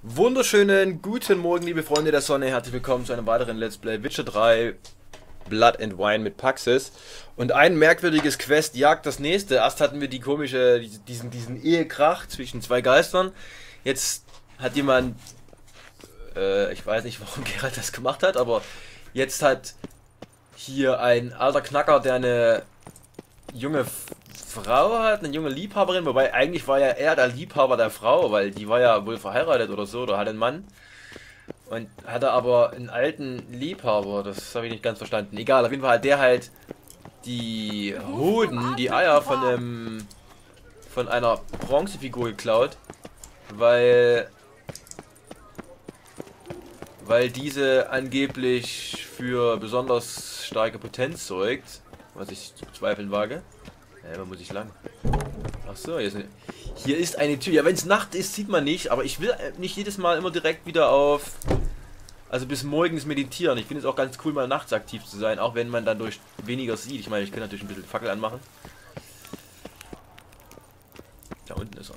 Wunderschönen guten Morgen, liebe Freunde der Sonne. Herzlich willkommen zu einem weiteren Let's Play Witcher 3 Blood and Wine mit Paxis. Und ein merkwürdiges Quest jagt das nächste. Erst hatten wir diesen Ehekrach zwischen zwei Geistern. Jetzt hat jemand, ich weiß nicht, warum Geralt das gemacht hat, aber jetzt hat hier ein alter Knacker, der eine junge Frau hat, eine junge Liebhaberin, wobei eigentlich war ja er der Liebhaber der Frau, weil die war ja wohl verheiratet oder so, oder hat einen Mann. Und hatte aber einen alten Liebhaber, das habe ich nicht ganz verstanden. Egal, auf jeden Fall hat der halt die Hoden, die Eier von einer Bronzefigur geklaut, weil diese angeblich für besonders starke Potenz sorgt, was ich zu bezweifeln wage. Wo muss ich lang? Achso, hier ist eine Tür. Ja, wenn es Nacht ist, sieht man nicht, aber ich will nicht jedes Mal immer direkt wieder also bis morgens meditieren. Ich finde es auch ganz cool, mal nachts aktiv zu sein, auch wenn man dann durch weniger sieht. Ich meine, ich kann natürlich ein bisschen Fackel anmachen. Da unten ist er.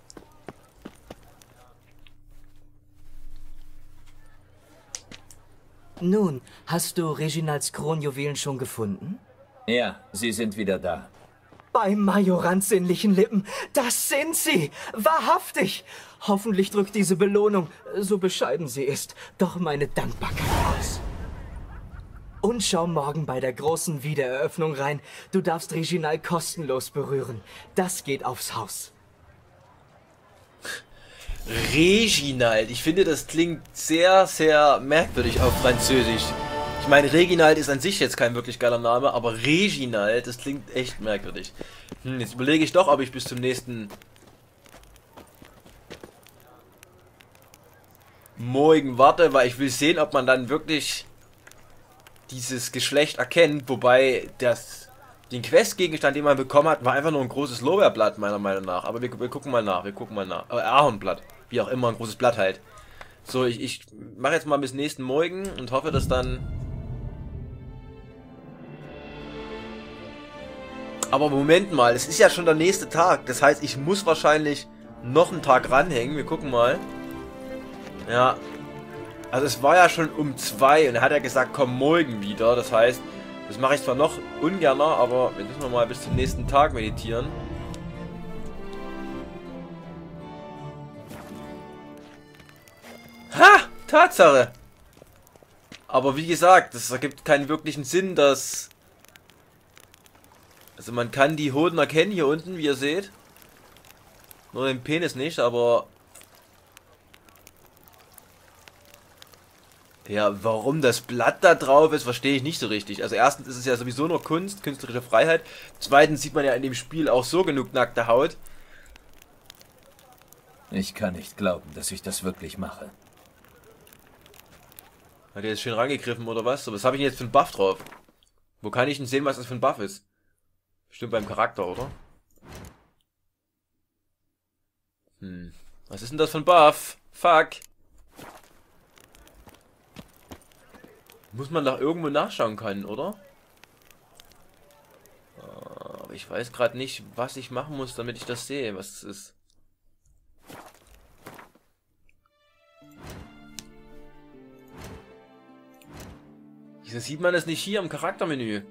Nun, hast du Reginalds Kronjuwelen schon gefunden? Ja, sie sind wieder da. Bei Majorans sinnlichen Lippen, das sind sie! Wahrhaftig! Hoffentlich drückt diese Belohnung, so bescheiden sie ist, doch meine Dankbarkeit aus. Und schau morgen bei der großen Wiedereröffnung rein. Du darfst Reginald kostenlos berühren. Das geht aufs Haus. Reginald, ich finde, das klingt sehr, sehr merkwürdig auf Französisch. Ich meine, Reginald ist an sich jetzt kein wirklich geiler Name, aber Reginald, das klingt echt merkwürdig. Jetzt überlege ich doch, ob ich bis zum nächsten Morgen warte, weil ich will sehen, ob man dann wirklich dieses Geschlecht erkennt, wobei den Questgegenstand, den man bekommen hat, war einfach nur ein großes Lorbeerblatt, meiner Meinung nach. Aber wir gucken mal nach, Ahornblatt, wie auch immer, ein großes Blatt halt. So, ich mache jetzt mal bis nächsten Morgen und hoffe, dass dann... Aber Moment mal, es ist ja schon der nächste Tag. Das heißt, ich muss wahrscheinlich noch einen Tag ranhängen. Wir gucken mal. Ja. Also es war ja schon um 2 und er hat ja gesagt, komm morgen wieder. Das heißt, das mache ich zwar noch ungerner, aber jetzt müssen wir mal bis zum nächsten Tag meditieren. Ha! Tatsache! Aber wie gesagt, das ergibt keinen wirklichen Sinn, dass... Also man kann die Hoden erkennen hier unten, wie ihr seht. Nur den Penis nicht, aber... Ja, warum das Blatt da drauf ist, verstehe ich nicht so richtig. Also erstens ist es ja sowieso nur Kunst, künstlerische Freiheit. Zweitens sieht man ja in dem Spiel auch so genug nackte Haut. Ich kann nicht glauben, dass ich das wirklich mache. Hat er jetzt schön rangegriffen oder was? So, was habe ich denn jetzt für einen Buff drauf? Wo kann ich denn sehen, was das für ein Buff ist? Bestimmt beim Charakter, oder? Was ist denn das für ein Buff? Fuck. Muss man doch irgendwo nachschauen können, oder? Aber ich weiß gerade nicht, was ich machen muss, damit ich das sehe, was es ist. Wieso sieht man das nicht hier im Charaktermenü?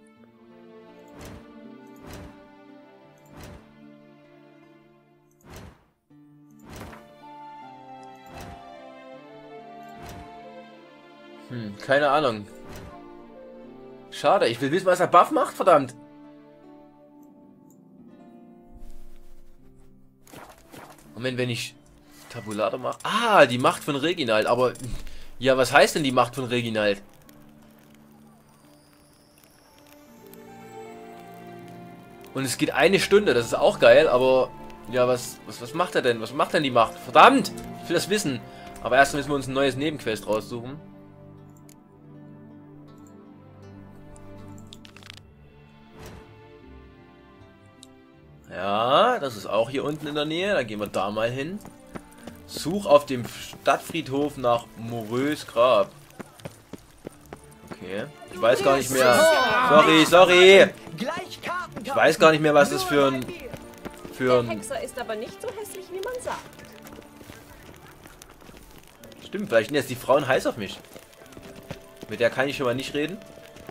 Keine Ahnung. Schade, ich will wissen, was der Buff macht, verdammt. Moment, wenn ich Tabulator mache. Ah, die Macht von Reginald, aber... Ja, was heißt denn die Macht von Reginald? Und es geht 1 Stunde, das ist auch geil, aber... Ja, was macht er denn? Was macht denn die Macht? Verdammt! Ich will das wissen. Aber erst müssen wir uns ein neues Nebenquest raussuchen. Ja, das ist auch hier unten in der Nähe. Dann gehen wir da mal hin. Such auf dem Stadtfriedhof nach Morös Grab. Okay. Ich weiß gar nicht mehr. Sorry. Ich weiß gar nicht mehr, was das für ein... Der Hexer ist aber nicht so hässlich, wie man sagt. Stimmt, vielleicht sind jetzt die Frauen heiß auf mich. Mit der kann ich schon mal nicht reden.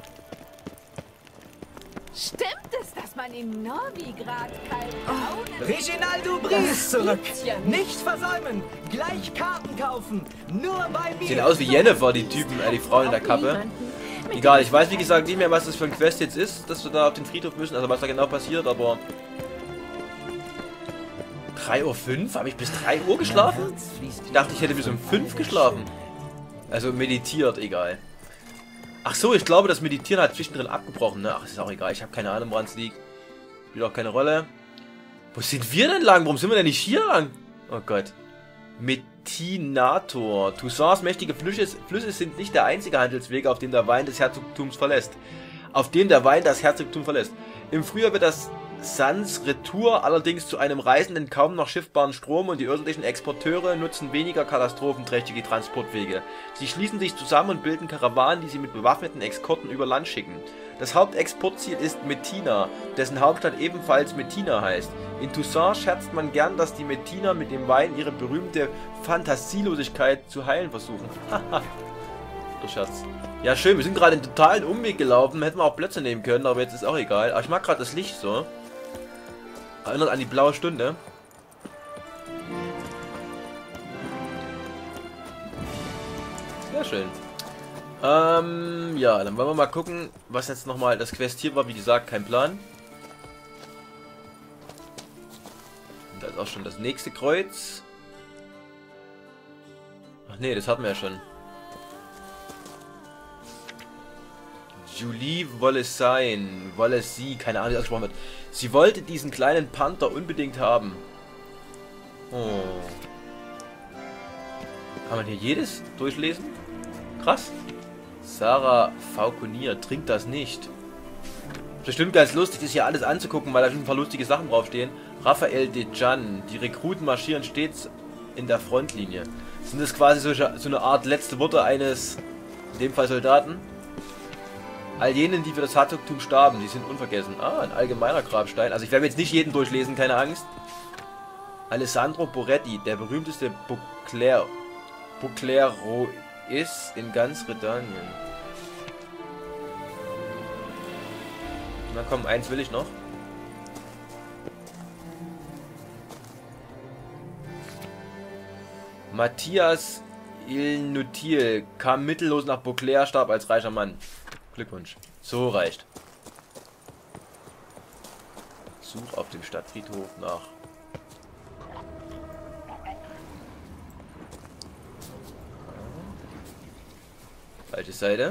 Stimmt es, dass man in Novigrad kein Reginaldo Bries zurück. Nicht versäumen. Gleich Karten kaufen. Nur bei mir. Sehen aus wie Jennifer, die Typen, die Frauen in der Kappe. Egal, ich weiß wie gesagt nicht mehr, was das für ein Quest jetzt ist, dass wir da auf den Friedhof müssen, also was da genau passiert, aber... 3:05 Uhr? Habe ich bis 3 Uhr geschlafen? Ich dachte, ich hätte bis um 5 geschlafen. Also meditiert, egal. Ach so, ich glaube, das Meditieren hat zwischendrin abgebrochen, ne? Ach, ist auch egal, ich habe keine Ahnung, woran es liegt. Spielt auch keine Rolle. Wo sind wir denn lang? Warum sind wir denn nicht hier lang? Oh Gott. Metinator. Toussaints mächtige Flüsse sind nicht der einzige Handelsweg, auf dem der Wein des Herzogtums verlässt. Im Frühjahr wird das Sans Retour allerdings zu einem reisenden kaum noch schiffbaren Strom und die örtlichen Exporteure nutzen weniger katastrophenträchtige Transportwege. Sie schließen sich zusammen und bilden Karawanen, die sie mit bewaffneten Eskorten über Land schicken. Das Hauptexportziel ist Messina, dessen Hauptstadt ebenfalls Messina heißt. In Toussaint scherzt man gern, dass die Messiner mit dem Wein ihre berühmte Fantasielosigkeit zu heilen versuchen. Haha. Der Scherz. Ja schön, wir sind gerade einen totalen Umweg gelaufen, hätten wir auch Plätze nehmen können, aber jetzt ist auch egal. Aber ich mag gerade das Licht so. Erinnert an die blaue Stunde. Sehr schön. Ja, dann wollen wir mal gucken, was jetzt nochmal das Quest hier war. Wie gesagt, kein Plan. Und da ist auch schon das nächste Kreuz. Ach nee, das hatten wir ja schon. Julie wolle sein, wolle sie, keine Ahnung, wie das ausgesprochen wird. Sie wollte diesen kleinen Panther unbedingt haben. Oh. Kann man hier jedes durchlesen? Krass. Sarah Fauconnier, trinkt das nicht. Bestimmt ganz lustig, ist hier alles anzugucken, weil da schon ein paar lustige Sachen draufstehen. Raphael Dejan, die Rekruten marschieren stets in der Frontlinie. Sind das quasi so eine Art letzte Worte eines, in dem Fall Soldaten? All jenen, die für das Herzogtum starben, die sind unvergessen. Ah, ein allgemeiner Grabstein. Also ich werde jetzt nicht jeden durchlesen, keine Angst. Alessandro Boretti, der berühmteste Buclero ist in ganz Britannien. Na komm, eins will ich noch. Matthias Ilnutil kam mittellos nach Beauclair, starb als reicher Mann. Glückwunsch. So reicht. Such auf dem Stadtfriedhof nach. Falsche Seite.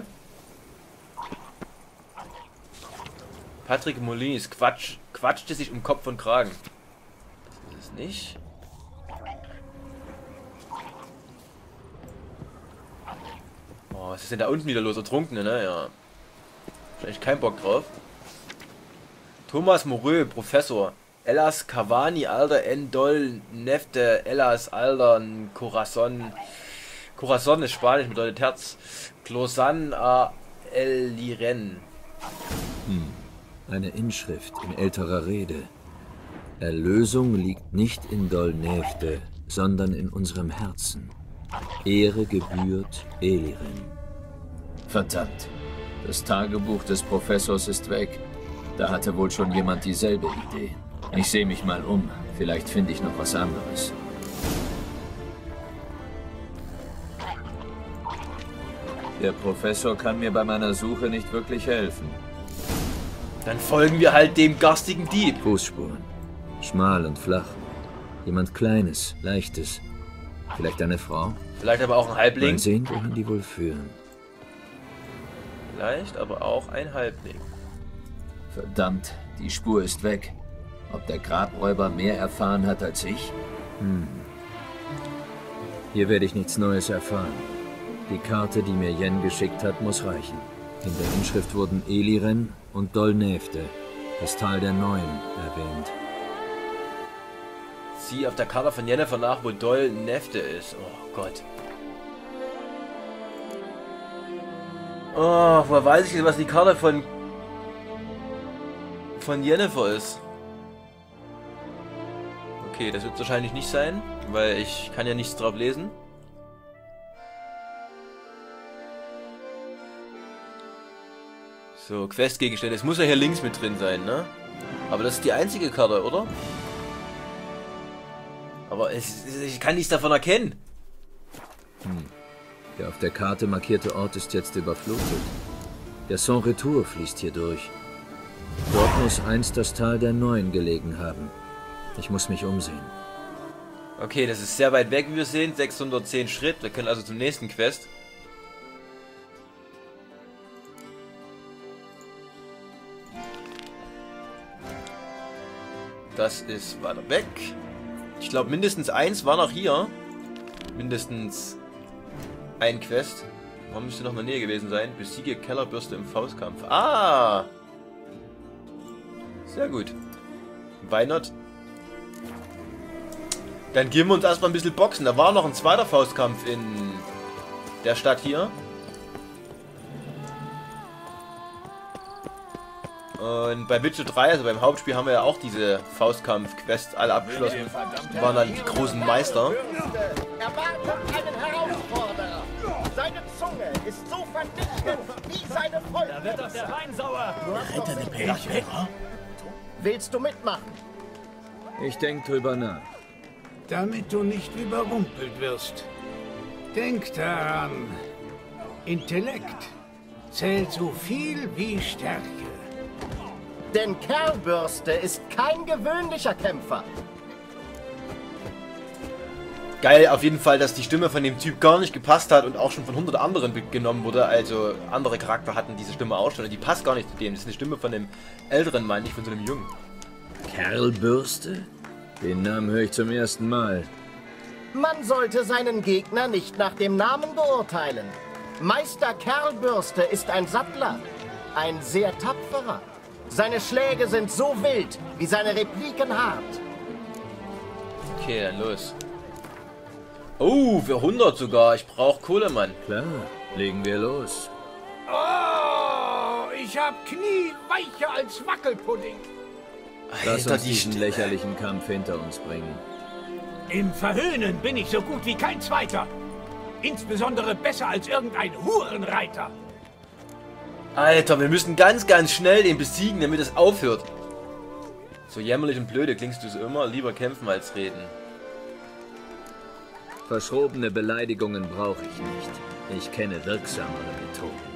Patrick Molins quatschte sich um Kopf und Kragen. Das ist es nicht. Oh, was ist denn da unten wieder los? Ertrunkene, ne? Ja. Vielleicht kein Bock drauf. Thomas Moreux, Professor. Elas Cavani, Alter, Endol, Nefte, Elas, Alter, Corazon. Corazon ist Spanisch, bedeutet Herz. Closan a El Liren. Eine Inschrift in älterer Rede. Erlösung liegt nicht in Dolnefte, sondern in unserem Herzen. Ehre gebührt Eliren. Verdammt. Das Tagebuch des Professors ist weg. Da hatte wohl schon jemand dieselbe Idee. Ich sehe mich mal um. Vielleicht finde ich noch was anderes. Der Professor kann mir bei meiner Suche nicht wirklich helfen. Dann folgen wir halt dem garstigen Dieb. Fußspuren. Schmal und flach. Jemand Kleines, Leichtes. Vielleicht eine Frau? Vielleicht aber auch ein Halbling. Mal sehen, wohin die wohl führen. Vielleicht aber auch ein Halbling. Verdammt, die Spur ist weg. Ob der Grabräuber mehr erfahren hat als ich? Hier werde ich nichts Neues erfahren. Die Karte, die mir Yen geschickt hat, muss reichen. In der Inschrift wurden Eliren und Dolnefte, das Tal der Neuen, erwähnt. Sieh auf der Karte von Jennifer nach, wo Dolnefte ist. Oh Gott. Oh, woher weiß ich jetzt, was die Karte von Jennifer ist? Okay, das wird wahrscheinlich nicht sein, weil ich kann ja nichts drauf lesen. So, Questgegenstände. Es muss ja hier links mit drin sein, ne? Aber das ist die einzige Karte, oder? Aber ich kann nichts davon erkennen. Der auf der Karte markierte Ort ist jetzt überflutet. Der Sans-Retour fließt hier durch. Dort muss einst das Tal der Neuen gelegen haben. Ich muss mich umsehen. Okay, das ist sehr weit weg, wie wir sehen. 610 Schritt. Wir können also zum nächsten Quest. Das ist weiter weg. Ich glaube, mindestens eins war noch hier. Mindestens ein Quest. Warum müsste noch in der Nähe gewesen sein? Besiege Kellerbürste im Faustkampf. Ah! Sehr gut. Why not? Dann geben wir uns erstmal ein bisschen boxen. Da war noch ein zweiter Faustkampf in der Stadt hier. Und bei Witcher 3, also beim Hauptspiel, haben wir ja auch diese Faustkampf-Quests alle abgeschlossen. Die waren dann die großen Meister. Erwartet einen Herausforderer. Seine Zunge ist so vernichtend wie seine Folter. Da wird doch der Wein sauer. Rettende Pärchen, Willst du mitmachen? Ich denke drüber nach. damit du nicht überrumpelt wirst. Denk daran, Intellekt zählt so viel wie Stärke. Denn Kerlbürste ist kein gewöhnlicher Kämpfer. Geil, auf jeden Fall, dass die Stimme von dem Typ gar nicht gepasst hat und auch schon von 100 anderen genommen wurde. Also andere Charakter hatten diese Stimme auch schon und die passt gar nicht zu dem. Das ist eine Stimme von einem älteren Mann, nicht von so einem Jungen. Kerlbürste? Den Namen höre ich zum ersten Mal. Man sollte seinen Gegner nicht nach dem Namen beurteilen. Meister Kerlbürste ist ein Sattler, ein sehr tapferer. Seine Schläge sind so wild, wie seine Repliken hart. Okay, dann los. Oh, für 100 sogar. Ich brauche Kohle, Mann. Klar, legen wir los. Oh, ich hab Knie weicher als Wackelpudding. Lass Alter, uns diesen lächerlichen Kampf hinter uns bringen. Im Verhöhnen bin ich so gut wie kein Zweiter. Insbesondere besser als irgendein Hurenreiter. Alter, wir müssen ganz, ganz schnell den besiegen, damit es aufhört. So jämmerlich und blöde klingst du so immer. Lieber kämpfen als reden. Verschrobene Beleidigungen brauche ich nicht. Ich kenne wirksamere Methoden.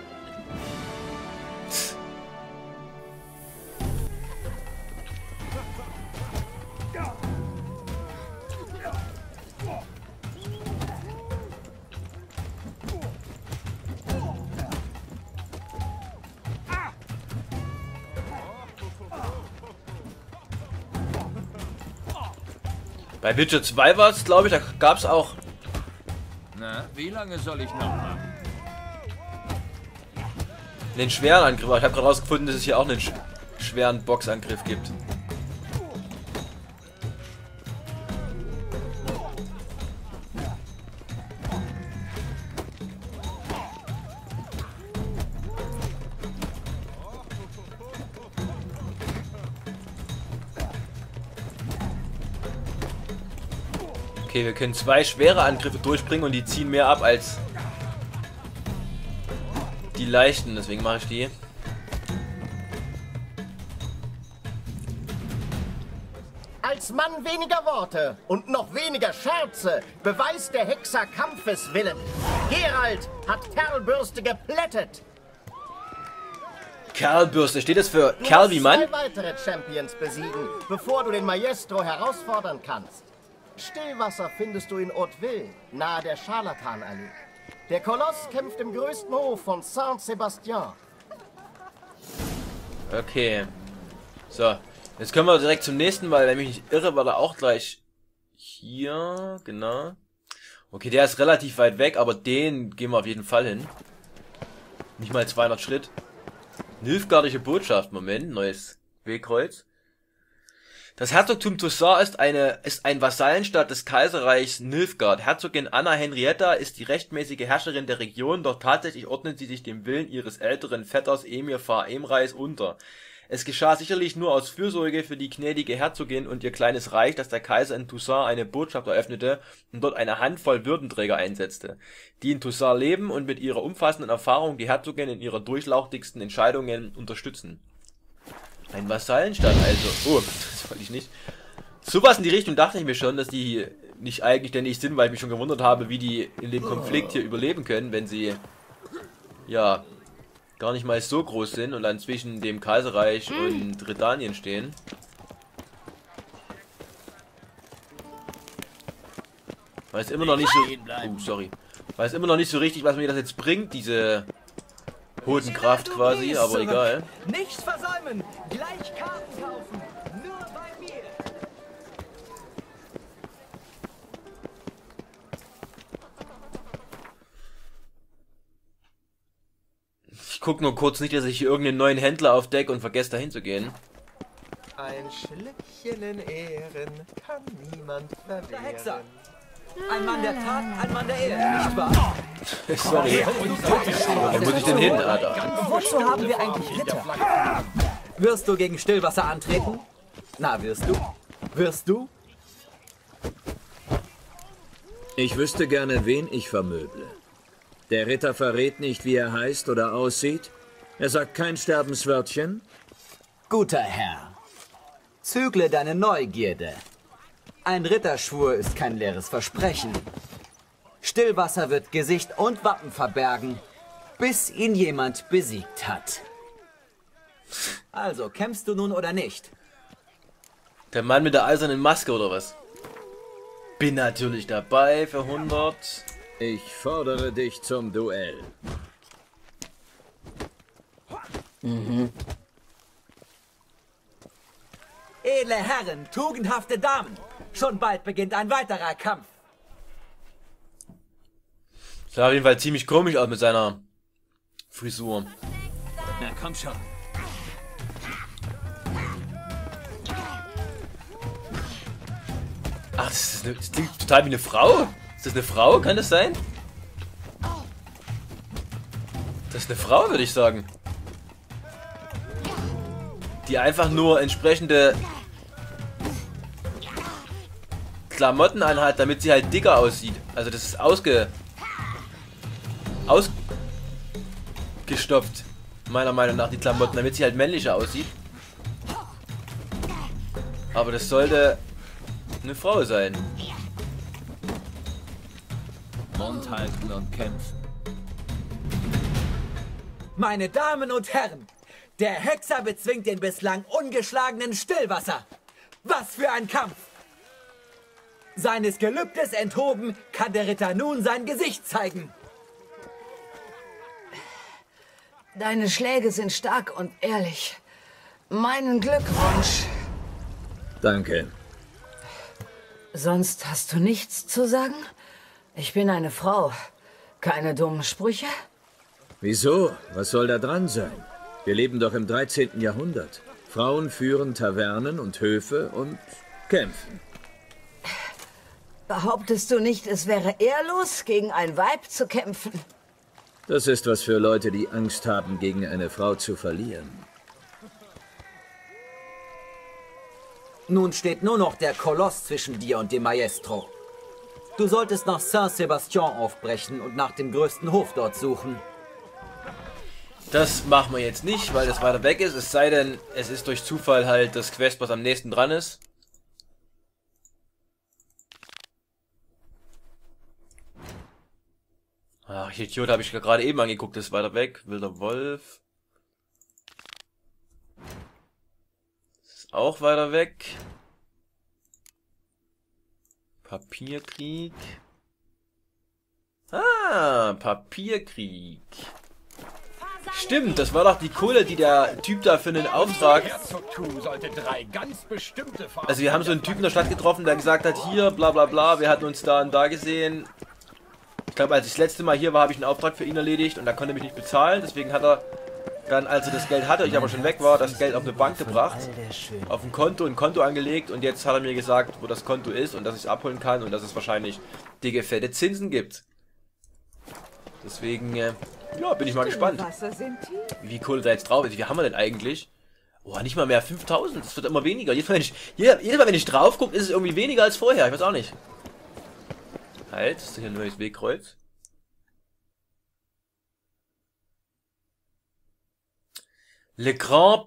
Bei Witcher 2 war es, glaube ich, da gab es auch... Na, wie lange soll ich noch machen? einen schweren Angriff. Ich habe gerade rausgefunden, dass es hier auch einen schweren Boxangriff gibt. Okay, wir können 2 schwere Angriffe durchbringen und die ziehen mehr ab als die leichten, deswegen mache ich die. Als Mann weniger Worte und noch weniger Scherze beweist der Hexer Kampfeswillen. Geralt hat Kerlbürste geplättet. Kerlbürste, steht das für Kerl wie Mann? 2 weitere Champions besiegen, bevor du den Maestro herausfordern kannst. Stillwasser findest du in Hauteville, nahe der Scharlatanallee. Der Koloss kämpft im größten Hof von Saint-Sébastien. Okay. So, jetzt können wir direkt zum nächsten, weil, wenn ich mich nicht irre, war da auch gleich hier, genau. Okay, der ist relativ weit weg, aber den gehen wir auf jeden Fall hin. Nicht mal 200 Schritt. Nilfgaardische Botschaft, Moment, neues Wegkreuz. Das Herzogtum Toussaint ist ein Vasallenstaat des Kaiserreichs Nilfgaard. Herzogin Anna Henrietta ist die rechtmäßige Herrscherin der Region, doch tatsächlich ordnet sie sich dem Willen ihres älteren Vetters Emir Far Emreis unter. Es geschah sicherlich nur aus Fürsorge für die gnädige Herzogin und ihr kleines Reich, dass der Kaiser in Toussaint eine Botschaft eröffnete und dort eine Handvoll Würdenträger einsetzte, die in Toussaint leben und mit ihrer umfassenden Erfahrung die Herzogin in ihrer durchlauchtigsten Entscheidungen unterstützen. Ein Vasallenstaat also. Oh, das wollte ich nicht. Sowas in die Richtung dachte ich mir schon, dass die nicht eigenständig sind, weil ich mich schon gewundert habe, wie die in dem Konflikt hier überleben können, wenn sie, ja, gar nicht mal so groß sind und dann zwischen dem Kaiserreich und Britannien stehen. Weiß immer noch nicht so... Oh, sorry. Weiß immer noch nicht so richtig, was mir das jetzt bringt, diese Hodenkraft quasi, aber egal. Nichts versäumen! Gleich Karten kaufen! Nur bei mir! Ich guck nur kurz nicht, dass ich hier irgendeinen neuen Händler aufdecke und vergesse dahin zu gehen. Ein Schlückchen in Ehren kann niemand verwehren. Der Hexer! Ein Mann der Tat, ein Mann der Ehe, nicht wahr? Sorry. Wo muss ich denn hin, Alter? Wozu haben wir eigentlich Ritter? Wirst du gegen Stillwasser antreten? Na, wirst du? Wirst du? Ich wüsste gerne, wen ich vermöble. Der Ritter verrät nicht, wie er heißt oder aussieht. Er sagt kein Sterbenswörtchen. Guter Herr, zügle deine Neugierde. Ein Ritterschwur ist kein leeres Versprechen. Stillwasser wird Gesicht und Wappen verbergen, bis ihn jemand besiegt hat. Also, kämpfst du nun oder nicht? Der Mann mit der eisernen Maske oder was? Bin natürlich dabei für 100. Ich fordere dich zum Duell. Edle Herren, tugendhafte Damen, schon bald beginnt ein weiterer Kampf. Sah auf jeden Fall ziemlich komisch aus mit seiner Frisur. Na komm schon. Ach, das klingt total wie eine Frau. Ist das eine Frau? Kann das sein? Das ist eine Frau, würde ich sagen. Die einfach nur entsprechende Klamotten anhat, damit sie halt dicker aussieht. Also das ist ausgestopft, meiner Meinung nach, die Klamotten, damit sie halt männlicher aussieht. Aber das sollte eine Frau sein. Mund halten und kämpfen. Meine Damen und Herren, der Hexer bezwingt den bislang ungeschlagenen Stillwasser. Was für ein Kampf! Seines Gelübdes enthoben, kann der Ritter nun sein Gesicht zeigen. Deine Schläge sind stark und ehrlich. Meinen Glückwunsch. Danke. Sonst hast du nichts zu sagen? Ich bin eine Frau. Keine dummen Sprüche? Wieso? Was soll da dran sein? Wir leben doch im 13. Jahrhundert. Frauen führen Tavernen und Höfe und kämpfen. Behauptest du nicht, es wäre ehrlos, gegen ein Weib zu kämpfen? Das ist was für Leute, die Angst haben, gegen eine Frau zu verlieren. Nun steht nur noch der Koloss zwischen dir und dem Maestro. Du solltest nach Saint-Sebastian aufbrechen und nach dem größten Hof dort suchen. Das machen wir jetzt nicht, weil das weiter weg ist. Es sei denn, es ist durch Zufall halt das Quest, was am nächsten dran ist. Ach, ich Idiot, habe ich gerade eben angeguckt, das ist weiter weg. Wilder Wolf. Das ist auch weiter weg. Papierkrieg. Ah, Papierkrieg. Stimmt, das war doch die Kohle, die der Typ da für einen Auftrag... Also wir haben so einen Typen in der Stadt getroffen, der gesagt hat, hier, bla bla bla, wir hatten uns da und da gesehen. Ich glaube, als ich das letzte Mal hier war, habe ich einen Auftrag für ihn erledigt und da konnte er mich nicht bezahlen. Deswegen hat er dann, als er das Geld hatte, ich aber schon weg war, das Geld auf eine Bank gebracht, auf ein Konto angelegt und jetzt hat er mir gesagt, wo das Konto ist und dass ich es abholen kann und dass es wahrscheinlich dicke, fette Zinsen gibt. Deswegen, ja, bin ich mal gespannt, wie viel Kohle da jetzt drauf ist. Wie haben wir denn eigentlich? Oh, nicht mal mehr 5000. Das wird immer weniger. Jedes Mal, wenn ich drauf gucke, ist es irgendwie weniger als vorher. Ich weiß auch nicht. Halt, ist hier ein neues Wegkreuz. Le Grand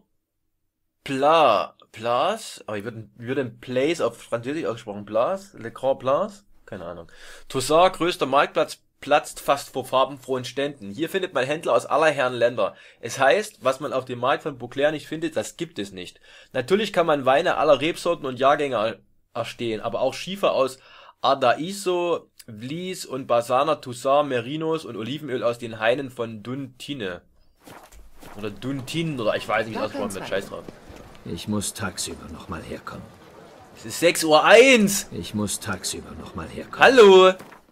Place. Aber wie wird denn Place auf Französisch ausgesprochen? Place? Le Grand Place? Keine Ahnung. Toussaint, größter Marktplatz, platzt fast vor farbenfrohen Ständen. Hier findet man Händler aus aller Herren Länder. Es heißt, was man auf dem Markt von Beauclair nicht findet, das gibt es nicht. Natürlich kann man Weine aller Rebsorten und Jahrgänge erstehen, aber auch Schiefer aus Ardaiso, Vlies und Bassana, Toussaint, Merinos und Olivenöl aus den Hainen von Duntine. Oder Duntin, oder ich weiß nicht, was man mit Scheiß drauf. Ich muss tagsüber nochmal herkommen. Es ist 6:01 Uhr. Ich muss tagsüber nochmal herkommen. Hallo.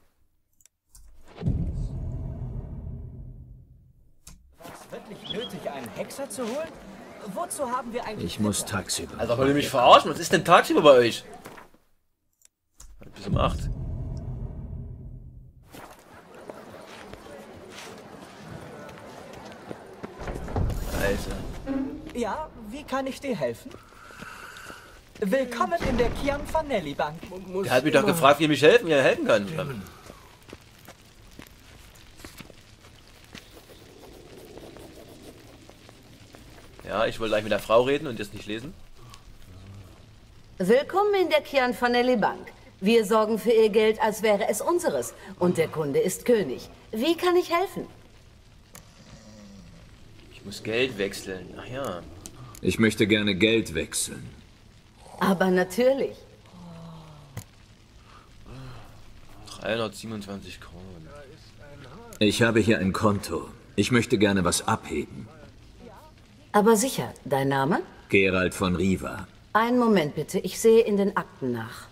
Wirklich nötig, einen Hexer zu holen? Wozu haben wir eigentlich... Ich muss tagsüber. Also wollt ihr mich verarschen? Was ist denn tagsüber bei euch? Bis um 8. Alter. Ja, wie kann ich dir helfen? Willkommen in der Chianfanelli Bank. Der hat mich doch gefragt, wie er mir helfen kann. Ja, ich wollte gleich mit der Frau reden und das nicht lesen. Willkommen in der Chianfanelli Bank. Wir sorgen für Ihr Geld, als wäre es unseres. Und der Kunde ist König. Wie kann ich helfen? Ich muss Geld wechseln. Ach ja. Ich möchte gerne Geld wechseln. Aber natürlich. 327 Kronen. Ich habe hier ein Konto. Ich möchte gerne was abheben. Aber sicher, dein Name? Gerald von Riva. Einen Moment bitte, ich sehe in den Akten nach.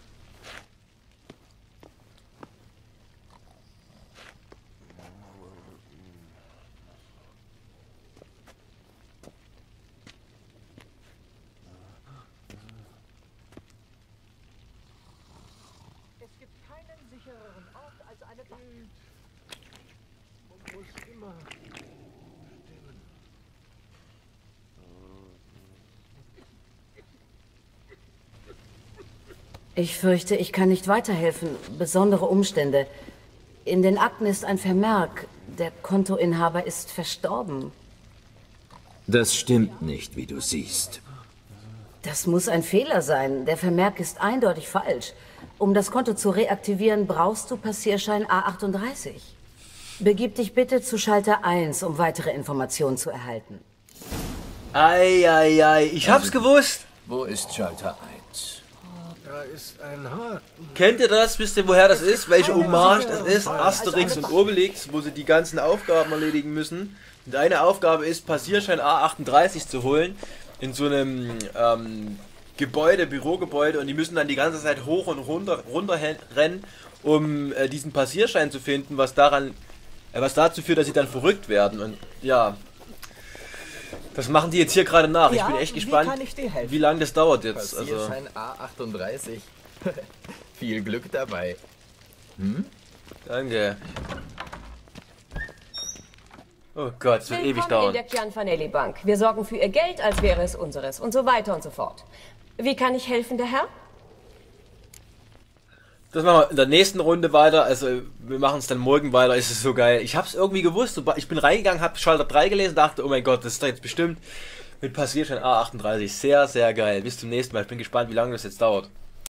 Es gibt keinen sichereren Ort als eine Bank. Man muss immer stimmen. Ich fürchte, ich kann nicht weiterhelfen. Besondere Umstände. In den Akten ist ein Vermerk. Der Kontoinhaber ist verstorben. Das stimmt nicht, wie du siehst. Das muss ein Fehler sein. Der Vermerk ist eindeutig falsch. Um das Konto zu reaktivieren, brauchst du Passierschein A38. Begib dich bitte zu Schalter 1, um weitere Informationen zu erhalten. Eieiei, ich hab's gewusst. Wo ist Schalter 1? Da ist ein Haken. Kennt ihr das? Wisst ihr, woher das ist? Welche Hommage das ist? Asterix und Obelix, wo sie die ganzen Aufgaben erledigen müssen. Und eine Aufgabe ist, Passierschein A38 zu holen in so einem Gebäude, Bürogebäude, und die müssen dann die ganze Zeit hoch und runter rennen, um diesen Passierschein zu finden, was dazu führt, dass sie dann verrückt werden. Und ja, das machen die jetzt hier gerade nach. Ja, ich bin echt gespannt, wie lange das dauert jetzt. Also, Passierschein A38. Viel Glück dabei. danke. Oh Gott, es wird ewig Willkommen dauern. in der Chianfanelli Bank. Wir sorgen für Ihr Geld, als wäre es unseres und so weiter und so fort. Wie kann ich helfen, der Herr? Das machen wir in der nächsten Runde weiter. Also wir machen es dann morgen weiter. Es ist so geil. Ich hab's irgendwie gewusst. Ich bin reingegangen, hab Schalter 3 gelesen, dachte, oh mein Gott, das ist doch jetzt bestimmt mit Passierschein A38. Sehr, sehr geil. Bis zum nächsten Mal. Ich bin gespannt, wie lange das jetzt dauert.